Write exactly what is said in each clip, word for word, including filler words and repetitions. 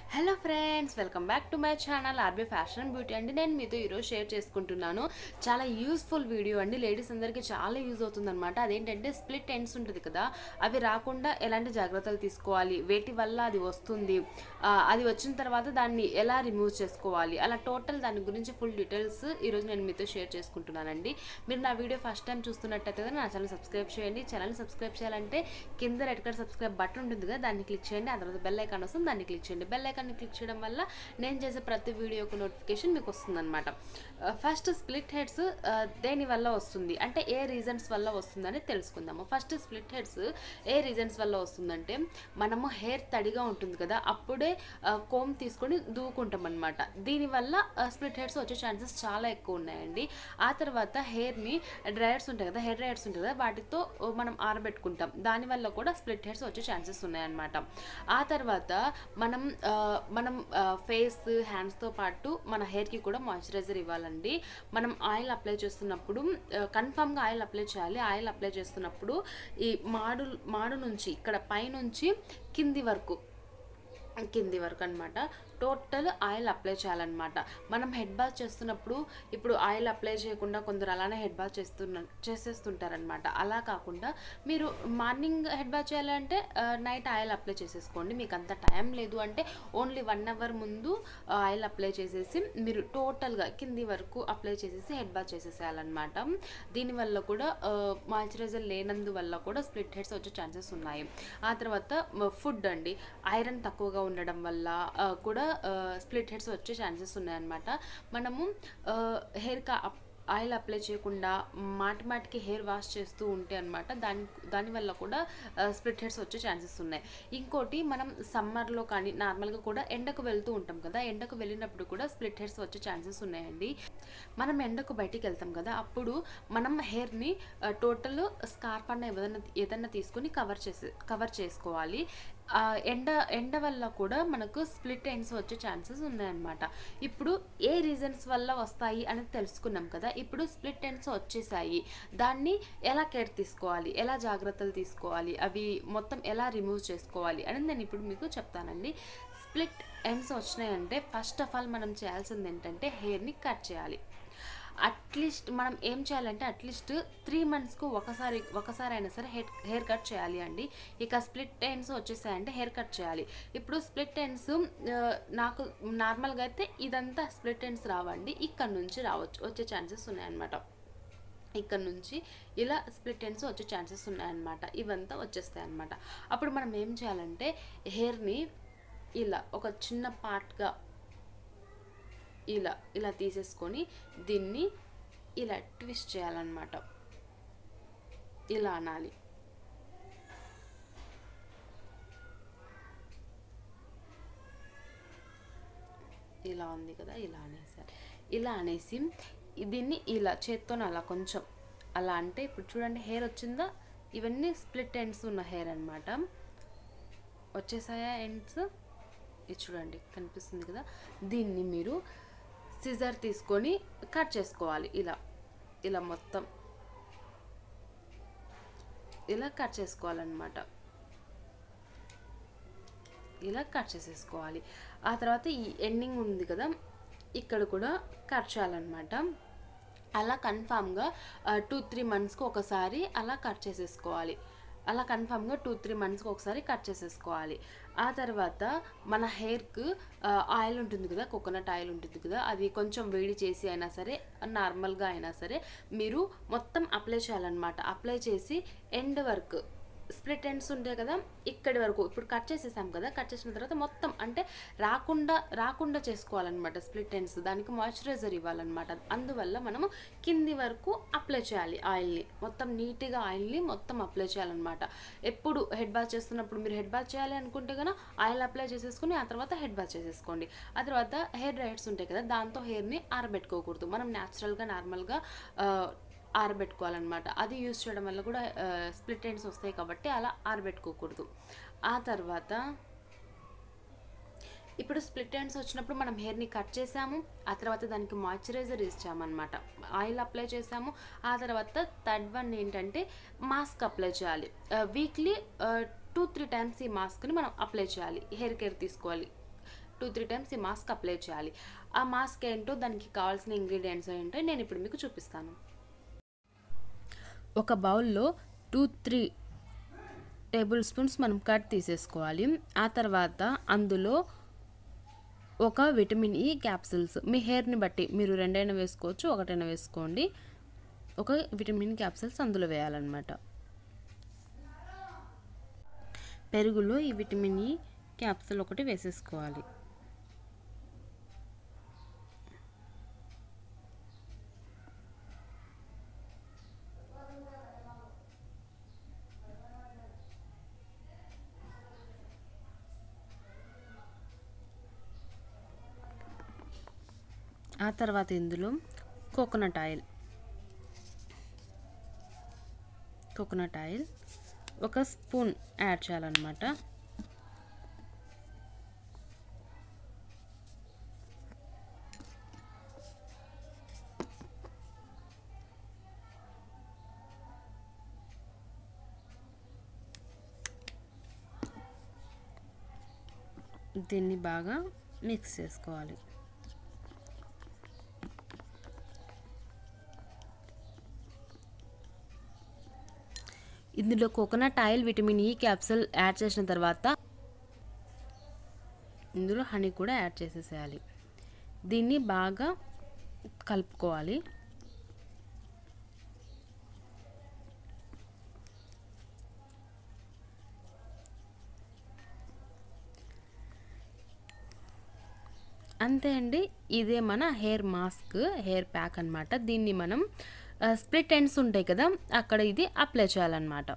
Hello friends, welcome back to my channel RB fashion and beauty అండి. నేను మీతో ఈరోజు షేర్ చేసుకుంటున్నాను. చాలా యూస్ఫుల్ వీడియో అండి. లేడీస్ అందరికీ చాలా యూజ్ అవుతుంది అనమాట. అదేంటంటే స్ప్లిట్ ఎండ్స్ ఉంటుంది కదా, అవి రాకుండా ఎలాంటి జాగ్రత్తలు తీసుకోవాలి, వేటి వల్ల అది వస్తుంది, అది వచ్చిన తర్వాత దాన్ని ఎలా రిమూవ్ చేసుకోవాలి, అలా టోటల్ దాని గురించి ఫుల్ డీటెయిల్స్ ఈరోజు నేను మీతో షేర్ చేసుకుంటున్నానండి. మీరు నా వీడియో ఫస్ట్ టైం చూస్తున్నట్టయితే నా ఛానల్ సబ్స్క్రైబ్ చేయండి. ఛానల్ సబ్స్క్రైబ్ చేయాలంటే కింద రెడ్ కలర్ సబ్స్క్రైబ్ బటన్ ఉంటుంది కదా, దాన్ని క్లిక్ చేయండి. ఆ తర్వాత బెల్ ఐకాన్ వస్తుంది, దాన్ని క్లిక్ చేయండి. బెల్ ఐకాన్ క్లిక్ చేయడం వల్ల నేను చేసే ప్రతి వీడియోకు నోటిఫికేషన్ మీకు వస్తుందన్నమాట. ఫస్ట్ స్ప్లిట్ హెడ్స్ దేని వల్ల వస్తుంది అంటే ఏ రీజన్స్ వల్ల వస్తుందని తెలుసుకుందాము. ఫస్ట్ స్ప్లిట్ హెడ్స్ ఏ రీజన్స్ వల్ల వస్తుందంటే, మనము హెయిర్ తడిగా ఉంటుంది కదా, అప్పుడే కోమ్ తీసుకొని దూకుంటాం అనమాట. దీనివల్ల స్ప్లిట్ హెడ్స్ వచ్చే ఛాన్సెస్ చాలా ఎక్కువ ఉన్నాయండి. ఆ తర్వాత హెయిర్ని డ్రైయర్స్ ఉంటాయి కదా, హెయిర్ డ్రైయర్స్ ఉంటుంది కదా, వాటితో మనం ఆరబెట్టుకుంటాం. దానివల్ల కూడా స్ప్లిట్ హెడ్స్ వచ్చే ఛాన్సెస్ ఉన్నాయన్నమాట. ఆ తర్వాత మనం మనం ఫేస్ హ్యాండ్స్తో పాటు మన హెయిర్కి కూడా మాయిశ్చరైజర్ ఇవ్వాలండి. మనం ఆయిల్ అప్లై చేస్తున్నప్పుడు కన్ఫామ్గా ఆయిల్ అప్లై చేయాలి. ఆయిల్ అప్లై చేస్తున్నప్పుడు ఈ మాడు మాడు నుంచి ఇక్కడ పైనుంచి కింది వరకు కింది వరకు అనమాట టోటల్ ఆయిల్ అప్లై చేయాలన్నమాట. మనం హెడ్ బాత్ చేస్తున్నప్పుడు ఇప్పుడు ఆయిల్ అప్లై చేయకుండా కొందరు అలానే హెడ్ బాత్ చేస్తున్న చేసేస్తుంటారనమాట. అలా కాకుండా మీరు మార్నింగ్ హెడ్ బాత్ చేయాలంటే నైట్ ఆయిల్ అప్లై చేసేసుకోండి. మీకు అంత టైం లేదు అంటే ఓన్లీ వన్ అవర్ ముందు ఆయిల్ అప్లై చేసేసి మీరు టోటల్గా కింది వరకు అప్లై చేసేసి హెడ్ బాత్ చేసేసేయాలన్నమాట. దీనివల్ల కూడా మాయిశ్చరైజర్ లేనందువల్ల కూడా స్ప్లిట్ హెడ్స్ వచ్చే ఛాన్సెస్ ఉన్నాయి. ఆ తర్వాత ఫుడ్ అండి, ఐరన్ తక్కువగా ఉండడం వల్ల కూడా స్ప్లిట్ హెడ్స్ వచ్చే ఛాన్సెస్ ఉన్నాయన్నమాట. మనము హెయిర్ కా ఆయిల్ అప్లై చేయకుండా మాటి మాటికి హెయిర్ వాష్ చేస్తూ ఉంటే అనమాట, దాని దానివల్ల కూడా స్ప్లిట్ హెడ్స్ వచ్చే ఛాన్సెస్ ఉన్నాయి. ఇంకోటి, మనం సమ్మర్లో కానీ నార్మల్గా కూడా ఎండకు వెళ్తూ ఉంటాం కదా, ఎండకు వెళ్ళినప్పుడు కూడా స్ప్లిట్ హెడ్స్ వచ్చే ఛాన్సెస్ ఉన్నాయండి. మనం ఎండకు బయటికి వెళ్తాం కదా, అప్పుడు మనం హెయిర్ని టోటల్ స్కార్ఫ్ అన్న ఏదైనా ఏదైనా తీసుకొని కవర్ చేసి కవర్ చేసుకోవాలి. ఎండ ఎండ వల్ల కూడా మనకు స్ప్లిట్ ఎండ్స్ వచ్చే ఛాన్సెస్ ఉన్నాయన్నమాట. ఇప్పుడు ఏ రీజన్స్ వల్ల వస్తాయి అని తెలుసుకున్నాం కదా, ఇప్పుడు స్ప్లిట్ ఎండ్స్ వచ్చేసాయి, దాన్ని ఎలా కేర్ తీసుకోవాలి, ఎలా జాగ్రత్తలు తీసుకోవాలి, అవి మొత్తం ఎలా రిమూవ్ చేసుకోవాలి అని నేను ఇప్పుడు మీకు చెప్తానండి. స్ప్లిట్ ఎండ్స్ వచ్చినాయంటే ఫస్ట్ ఆఫ్ ఆల్ మనం చేయాల్సింది ఏంటంటే హెయిర్ని కట్ చేయాలి. అట్లీస్ట్ మనం ఏం చేయాలంటే అట్లీస్ట్ త్రీ మంత్స్కు ఒకసారి ఒకసారి అయినా సరే హెయిర్ హెయిర్ కట్ చేయాలి అండి. ఇక స్ప్లిట్ ఎండ్స్ వచ్చేసాయంటే హెయిర్ కట్ చేయాలి. ఇప్పుడు స్ప్లిట్ ఎండ్స్ నాకు నార్మల్గా అయితే ఇదంతా స్ప్లిట్ ఎండ్స్ రావండి, ఇక్కడ నుంచి రావచ్చు, వచ్చే ఛాన్సెస్ ఉన్నాయన్నమాట. ఇక్కడ నుంచి ఇలా స్ప్లిట్ ఎండ్స్ వచ్చే ఛాన్సెస్ ఉన్నాయన్నమాట. ఇవంతా వచ్చేస్తాయి అన్నమాట. అప్పుడు మనం ఏం చేయాలంటే హెయిర్ని ఇలా ఒక చిన్న పార్ట్గా ఇలా ఇలా తీసేసుకొని దీన్ని ఇలా ట్విస్ట్ చేయాలన్నమాట. ఇలా అనాలి. ఇలా ఉంది కదా, ఇలా అనేసారి. ఇలా అనేసి దీన్ని ఇలా చేత్తోనే అలా కొంచెం అలా అంటే ఇప్పుడు చూడండి హెయిర్ వచ్చిందా, ఇవన్నీ స్ప్లిట్ ఎండ్స్ ఉన్న హెయిర్ అనమాట. వచ్చేసాయా ఎండ్స్, ఇది చూడండి కనిపిస్తుంది కదా. దీన్ని మీరు సిజర్ తీసుకొని కట్ చేసుకోవాలి. ఇలా ఇలా మొత్తం ఇలా కట్ చేసుకోవాలన్నమాట. ఇలా కట్ చేసేసుకోవాలి. ఆ తర్వాత ఈ ఎండింగ్ ఉంది కదా, ఇక్కడ కూడా కట్ చేయాలన్నమాట. అలా కన్ఫామ్గా టూ త్రీ మంత్స్కి ఒకసారి అలా కట్ చేసేసుకోవాలి. అలా కన్ఫామ్గా టూ త్రీ మంత్స్కి ఒకసారి కట్ చేసేసుకోవాలి. ఆ తర్వాత మన హెయిర్కి ఆయిల్ ఉంటుంది కదా, కోకోనట్ ఆయిల్ ఉంటుంది కదా, అది కొంచెం వేడి చేసి అయినా సరే నార్మల్గా అయినా సరే మీరు మొత్తం అప్లై చేయాలన్నమాట. అప్లై చేసి ఎండ్ వరకు స్ప్లిట్ ఎండ్స్ ఉంటాయి కదా, ఇక్కడి వరకు ఇప్పుడు కట్ చేసేసాం కదా, కట్ చేసిన తర్వాత మొత్తం అంటే రాకుండా రాకుండా చేసుకోవాలన్నమాట స్ప్లిట్ ఎండ్స్. దానికి మాయిశ్చరైజర్ ఇవ్వాలన్నమాట. అందువల్ల మనము కింది వరకు అప్లై చేయాలి ఆయిల్ని, మొత్తం నీట్గా ఆయిల్ని మొత్తం అప్లై చేయాలన్నమాట. ఎప్పుడు హెడ్ బాత్ చేస్తున్నప్పుడు మీరు హెడ్ బాత్ చేయాలి అనుకుంటే కనుక ఆయిల్ అప్లై చేసేసుకుని ఆ తర్వాత హెడ్ బాత్ చేసేసుకోండి. ఆ తర్వాత హెయిర్ డ్రైయర్స్ ఉంటాయి కదా, దాంతో హెయిర్ని ఆరబెట్టుకోకూడదు. మనం న్యాచురల్గా నార్మల్గా ఆరబెట్టుకోవాలన్నమాట. అది యూజ్ చేయడం వల్ల కూడా స్ప్లిట్ ఎండ్స్ వస్తాయి కాబట్టి అలా ఆరబెట్టుకోకూడదు. ఆ తర్వాత ఇప్పుడు స్ప్లిట్ ఎండ్స్ వచ్చినప్పుడు మనం హెయిర్ని కట్ చేసాము, ఆ తర్వాత దానికి మాయిశ్చరైజర్ ఇచ్చామన్నమాట, ఆయిల్ అప్లై చేసాము. ఆ తర్వాత థర్డ్ వన్ ఏంటంటే మాస్క్ అప్లై చేయాలి. వీక్లీ టూ త్రీ టైమ్స్ ఈ మాస్క్ని మనం అప్లై చేయాలి, హెయిర్ కేర్ తీసుకోవాలి. టూ త్రీ టైమ్స్ ఈ మాస్క్ అప్లై చేయాలి. ఆ మాస్క్ ఏంటో దానికి కావాల్సిన ఇంగ్రీడియంట్స్ ఏంటో నేను ఇప్పుడు మీకు చూపిస్తాను. ఒక బౌల్లో టూ త్రీ టేబుల్ స్పూన్స్ మనం కట్ తీసేసుకోవాలి. ఆ తర్వాత అందులో ఒక విటమిన్ ఈ క్యాప్సూల్స్, మీ హెయిర్ని బట్టి మీరు రెండైనా వేసుకోవచ్చు, ఒకటైనా వేసుకోండి. ఒక విటమిన్ క్యాప్సూల్స్ అందులో వేయాలన్నమాట. పెరుగులో ఈ విటమిన్ ఈ క్యాప్సూల్ ఒకటి వేసేసుకోవాలి. ఆ తర్వాత ఇందులో కోకోనట్ ఆయిల్ కోకోనట్ ఆయిల్ ఒక స్పూన్ యాడ్ చేయాలన్నమాట. దీన్ని బాగా మిక్స్ చేసుకోవాలి. ఇందులో coconut oil, vitamin E capsule add చేసిన తర్వాత ఇందులో హనీ కూడా యాడ్ చేసేసేయాలి. దీన్ని బాగా కలుపుకోవాలి. అంతే అండి, ఇదే మన హెయిర్ మాస్క్, హెయిర్ ప్యాక్ అన్నమాట. దీన్ని మనం స్ప్లిట్ ఎండ్స్ ఉంటాయి కదా, అక్కడ ఇది అప్లై చేయాలన్నమాట.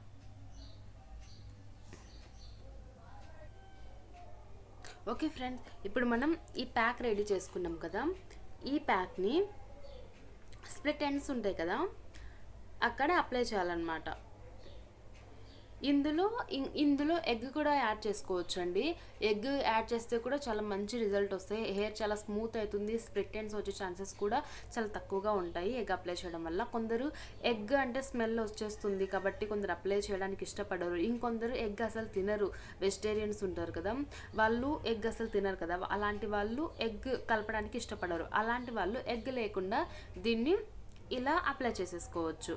ఓకే ఫ్రెండ్స్, ఇప్పుడు మనం ఈ ప్యాక్ రెడీ చేసుకున్నాం కదా, ఈ ప్యాక్ని స్ప్లిట్ ఎండ్స్ ఉంటాయి కదా అక్కడ అప్లై చేయాలన్నమాట. ఇందులో ఇందులో ఎగ్ కూడా యాడ్ చేసుకోవచ్చు అండి. ఎగ్ యాడ్ చేస్తే కూడా చాలా మంచి రిజల్ట్ వస్తాయి. హెయిర్ చాలా స్మూత్ అవుతుంది. స్ప్లిట్ ఎండ్స్ వచ్చే ఛాన్సెస్ కూడా చాలా తక్కువగా ఉంటాయి ఎగ్ అప్లై చేయడం వల్ల. కొందరు ఎగ్ అంటే స్మెల్ వచ్చేస్తుంది కాబట్టి కొందరు అప్లై చేయడానికి ఇష్టపడరు. ఇంకొందరు ఎగ్ అసలు తినరు, వెజిటేరియన్స్ ఉంటారు కదా, వాళ్ళు ఎగ్ అసలు తినరు కదా, అలాంటి వాళ్ళు ఎగ్ కలపడానికి ఇష్టపడరు. అలాంటి వాళ్ళు ఎగ్ లేకుండా దీన్ని ఇలా అప్లై చేసేసుకోవచ్చు.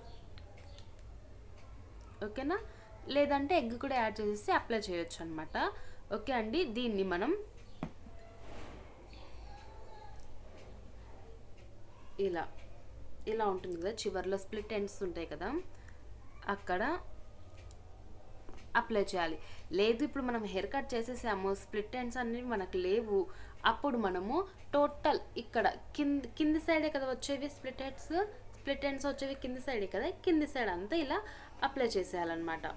ఓకేనా? లేదంటే ఎగ్ కూడా యాడ్ చేసేసి అప్లై చేయొచ్చు అనమాట. ఓకే అండి, దీన్ని మనం ఇలా ఇలా ఉంటుంది కదా, చివర్లో స్ప్లిట్ ఎండ్స్ ఉంటాయి కదా, అక్కడ అప్లై చేయాలి. లేదు ఇప్పుడు మనం హెయిర్ కట్ చేసేసాము, స్ప్లిట్ ఎండ్స్ అనేవి మనకు లేవు, అప్పుడు మనము టోటల్ ఇక్కడ కింది కింది సైడే కదా వచ్చేవి స్ప్లిట్ ఎండ్స్ స్ప్లిట్ ఎండ్స్ వచ్చేవి కింది సైడే కదా, కింది సైడ్ అంతా ఇలా అప్లై చేసేయాలన్నమాట.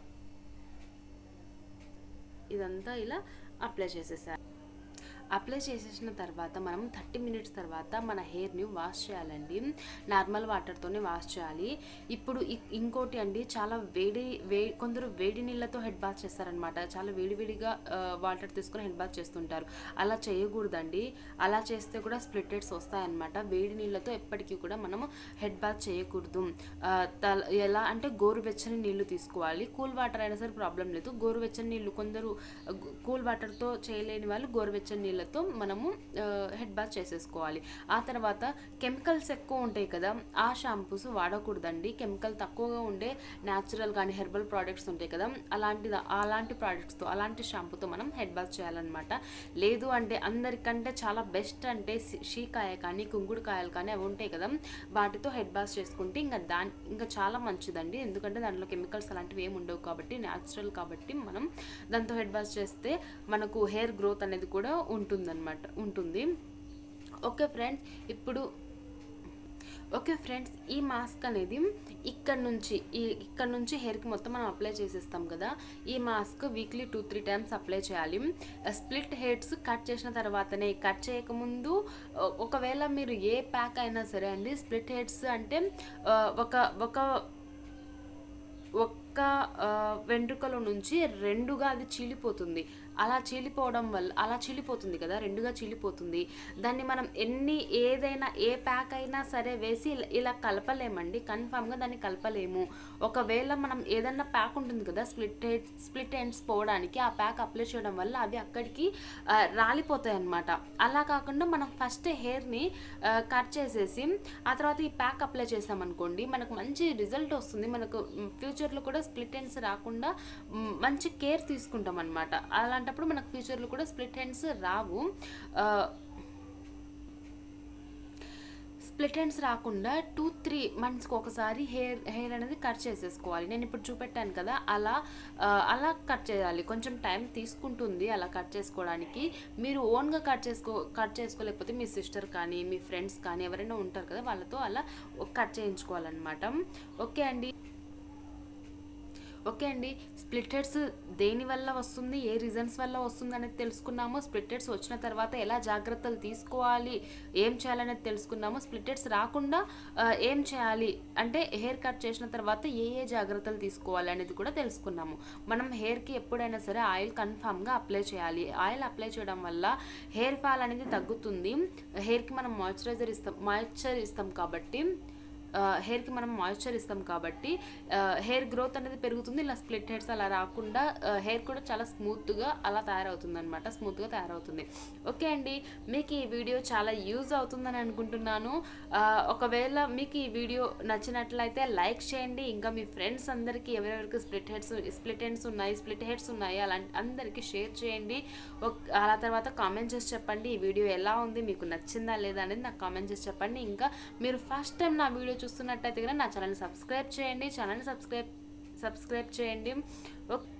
ఇదంతా ఇలా అప్లై చేసేసారు. అప్లై చేసేసిన తర్వాత మనం థర్టీ మినిట్స్ తర్వాత మన హెయిర్ని వాష్ చేయాలండి. నార్మల్ వాటర్తోనే వాష్ చేయాలి. ఇప్పుడు ఇంకోటి అండి, చాలా వేడి వే కొందరు వేడి నీళ్ళతో హెడ్ బాత్ చేస్తారనమాట. చాలా వేడివేడిగా వాటర్ తీసుకొని హెడ్ బాత్ చేస్తుంటారు. అలా చేయకూడదండి. అలా చేస్తే కూడా స్ప్లిట్ ఎండ్స్ వస్తాయన్నమాట. వేడి నీళ్ళతో ఎప్పటికీ కూడా మనము హెడ్ బాత్ చేయకూడదు. ఎలా అంటే గోరువెచ్చని నీళ్లు తీసుకోవాలి. కూల్ వాటర్ అయినా సరే ప్రాబ్లం లేదు. గోరువెచ్చని నీళ్ళు, కొందరు కూల్ వాటర్తో చేయలేని వాళ్ళు గోరువెచ్చని నీళ్ళు తో మనము హెడ్ బాత్ చేసేసుకోవాలి. ఆ తర్వాత కెమికల్స్ ఎక్కువ ఉంటాయి కదా, ఆ షాంపూస్ వాడకూడదండి. కెమికల్ తక్కువగా ఉండే న్యాచురల్ కానీ హెర్బల్ ప్రోడక్ట్స్ ఉంటాయి కదా, అలాంటి అలాంటి ప్రోడక్ట్స్తో అలాంటి షాంపూతో మనం హెడ్ బాత్ చేయాలన్నమాట. లేదు అంటే అందరికంటే చాలా బెస్ట్ అంటే షీకాయ కానీ కుంకుడుకాయలు కానీ అవి ఉంటాయి కదా, వాటితో హెడ్ బాత్ చేసుకుంటే ఇంకా దాని ఇంకా చాలా మంచిదండి. ఎందుకంటే దాంట్లో కెమికల్స్ అలాంటివి ఏమి ఉండవు కాబట్టి, న్యాచురల్ కాబట్టి మనం దాంతో హెడ్ బాత్ చేస్తే మనకు హెయిర్ గ్రోత్ అనేది కూడా ఉంటుందన్నమాట ఉంటుంది. ఓకే ఫ్రెండ్స్, ఇప్పుడు ఓకే ఫ్రెండ్స్ ఈ మాస్క్ అనేది ఇక్కడ నుంచి ఈ ఇక్కడ నుంచి హెయిర్కి మొత్తం మనం అప్లై చేసేస్తాం కదా, ఈ mask weekly two three times apply చేయాలి. స్ప్లిట్ హెయిర్స్ కట్ చేసిన తర్వాతనే, కట్ చేయకముందు ఒకవేళ మీరు ఏ ప్యాక్ అయినా సరే అండి, స్ప్లిట్ హెయిర్స్ అంటే ఒక ఒక ఒక్క వెంట్రుకలో నుంచి రెండుగా అది చీలిపోతుంది. అలా చీలిపోవడం వల్ల అలా చీలిపోతుంది కదా, రెండుగా చీలిపోతుంది. దాన్ని మనం ఎన్ని ఏదైనా ఏ ప్యాక్ అయినా సరే వేసి ఇలా ఇలా కలపలేమండి, కన్ఫామ్గా దాన్ని కలపలేము. ఒకవేళ మనం ఏదన్నా ప్యాక్ ఉంటుంది కదా స్ప్లిట్ స్ప్లిట్ ఎండ్స్ పోవడానికి, ఆ ప్యాక్ అప్లై చేయడం వల్ల అవి అక్కడికి రాలిపోతాయి అన్నమాట. అలా కాకుండా మనం ఫస్ట్ హెయిర్ని కట్ చేసేసి ఆ తర్వాత ఈ ప్యాక్ అప్లై చేసామనుకోండి, మనకు మంచి రిజల్ట్ వస్తుంది. మనకు ఫ్యూచర్లో కూడా స్ప్లిట్ ఎండ్స్ రాకుండా మంచి కేర్ తీసుకుంటాం అనమాట. అలాంటప్పుడు మనకు ఫ్యూచర్లో కూడా స్ప్లిట్ ఎండ్స్ రావు. స్ప్లిట్ ఎండ్స్ రాకుండా టూ త్రీ మంత్స్కి ఒకసారి హెయిర్ హెయిర్ అనేది కట్ చేసేసుకోవాలి. నేను ఇప్పుడు చూపెట్టాను కదా, అలా అలా కట్ చేయాలి. కొంచెం టైం తీసుకుంటుంది అలా కట్ చేసుకోవడానికి. మీరు ఓన్గా కట్ చేసుకో కట్ చేసుకోలేకపోతే మీ సిస్టర్ కానీ మీ ఫ్రెండ్స్ కానీ ఎవరైనా ఉంటారు కదా, వాళ్ళతో అలా కట్ చేయించుకోవాలన్నమాట. ఓకే అండి ఓకే అండి స్ప్లిట్ హెడ్స్ దేని వల్ల వస్తుంది, ఏ రీజన్స్ వల్ల వస్తుంది అనేది తెలుసుకున్నాము. స్ప్లిట్ హెడ్స్ వచ్చిన తర్వాత ఎలా జాగ్రత్తలు తీసుకోవాలి, ఏం చేయాలనేది తెలుసుకున్నాము. స్ప్లిట్ హెడ్స్ రాకుండా ఏం చేయాలి అంటే హెయిర్ కట్ చేసిన తర్వాత ఏ ఏ జాగ్రత్తలు తీసుకోవాలి అనేది కూడా తెలుసుకున్నాము. మనం హెయిర్కి ఎప్పుడైనా సరే ఆయిల్ కన్ఫామ్గా అప్లై చేయాలి. ఆయిల్ అప్లై చేయడం వల్ల హెయిర్ ఫాల్ అనేది తగ్గుతుంది. హెయిర్కి మనం మాయిశ్చరైజర్ ఇస్తాం మాయిశ్చర్ ఇస్తాం కాబట్టి హెయిర్కి మనం మాయిశ్చర్ ఇస్తాం కాబట్టి హెయిర్ గ్రోత్ అనేది పెరుగుతుంది. ఇలా స్ప్లిట్ హెడ్స్ అలా రాకుండా హెయిర్ కూడా చాలా స్మూత్గా అలా తయారవుతుంది అనమాట, స్మూత్గా తయారవుతుంది. ఓకే అండి, మీకు ఈ వీడియో చాలా యూజ్ అవుతుందని అనుకుంటున్నాను. ఒకవేళ మీకు ఈ వీడియో నచ్చినట్లయితే లైక్ చేయండి. ఇంకా మీ ఫ్రెండ్స్ అందరికీ ఎవరెవరికి స్ప్లిట్ హెడ్స్ స్ప్లిట్ హెడ్స్ ఉన్నాయి స్ప్లిట్ హెడ్స్ ఉన్నాయి అలాంటి అందరికీ షేర్ చేయండి. అలా తర్వాత కామెంట్ చేసి చెప్పండి ఈ వీడియో ఎలా ఉంది, మీకు నచ్చిందా లేదా అనేది నాకు కామెంట్ చేసి చెప్పండి. ఇంకా మీరు ఫస్ట్ టైం నా వీడియో చూస్తున్నట్టయితే కనుక నా ఛానల్ని సబ్స్క్రైబ్ చేయండి ఛానల్ని సబ్స్క్రైబ్ సబ్స్క్రైబ్ చేయండి ఓకే.